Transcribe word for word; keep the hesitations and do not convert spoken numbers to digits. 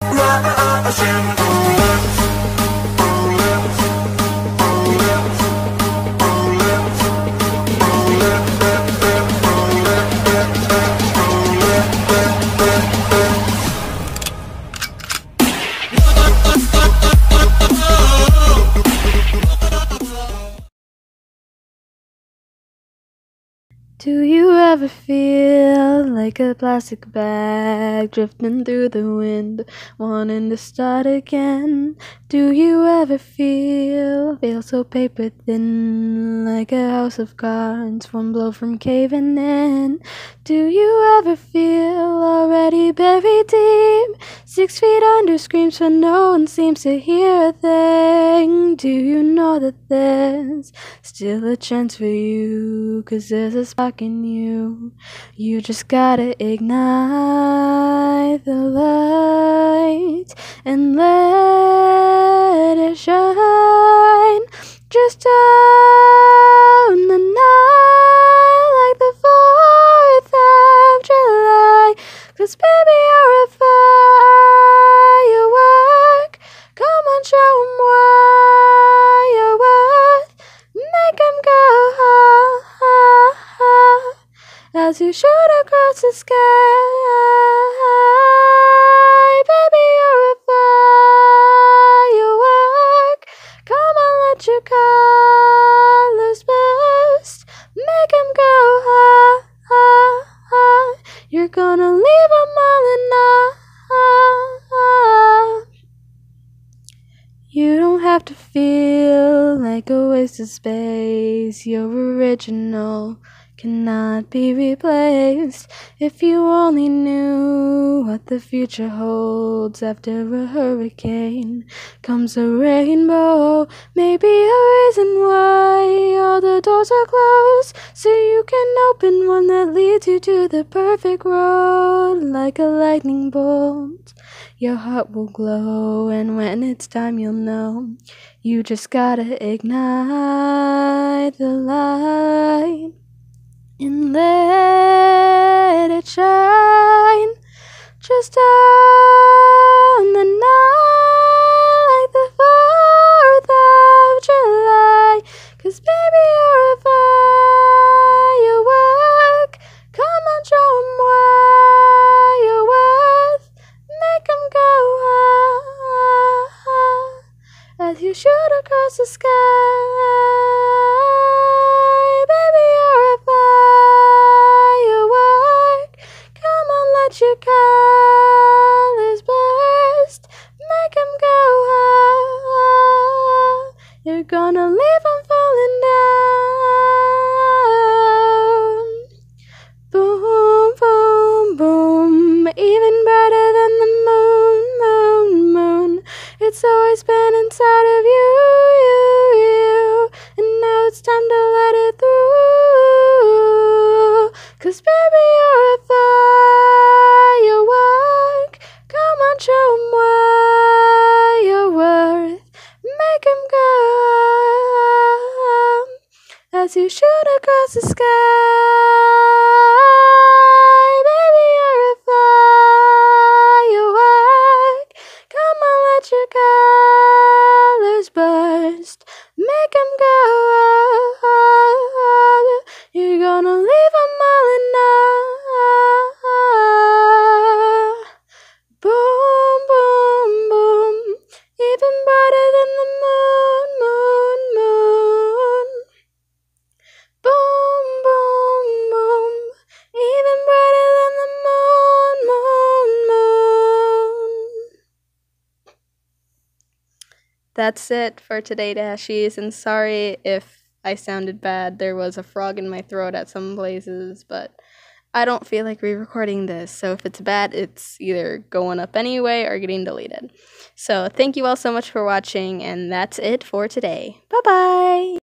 Do you ever feel like a plastic bag drifting through the wind, wanting to start again? Do you ever feel, feel so paper thin, like a house of cards, one blow from caving in? Do you ever feel already buried deep, six feet under, screams but no one seems to hear a thing? Do you know that there's still a chance for you, 'cause there's a spark in you? You just gotta ignite the light and let it shine. Just down the night like the fourth of July, 'cause baby you're a firework. Come on, show 'em why you're worth. Make 'em go ha ha ha as you shoot across the sky. Baby, you're a firework. Come on, let your colors burst. Make 'em go ha ha ha. You're gonna leave 'em all in awe. You don't have to feel like a waste of space. You're original, cannot be replaced. If you only knew what the future holds, after a hurricane comes a rainbow. Maybe a reason why all the doors are closed, so you can open one that leads you to the perfect road. Like a lightning bolt, your heart will glow, and when it's time you'll know. You just gotta ignite the light and let it shine. Just down the night like the fourth of July, 'cause baby you're a firework. Come on, show 'em why you're worth. Make 'em go ah, as you shoot across the sky. Baby, you're a firework. Come on, let your colors burst. Make 'em go ah, you're gonna leave 'em falling down. Boom, boom, boom, even brighter than the moon, moon, moon. It's always been inside of you, you, you, and now it's time to let it through. 'Cause baby you're a firework. Come on, show 'em why you're worth. Make 'em go as you shoot across the sky. Baby, you're a firework. Come on, let your colors burst. Make 'em go. You're gonna leave 'em all in awe. Boom, boom, boom, even brighter than the moon, moon, moon. Boom, boom, boom, even brighter than the moon, moon, moon. That's it for today, Dashies, and sorry if I sounded bad. There was a frog in my throat at some places, but I don't feel like re-recording this, so if it's bad, it's either going up anyway or getting deleted. So thank you all so much for watching, and that's it for today. Bye-bye!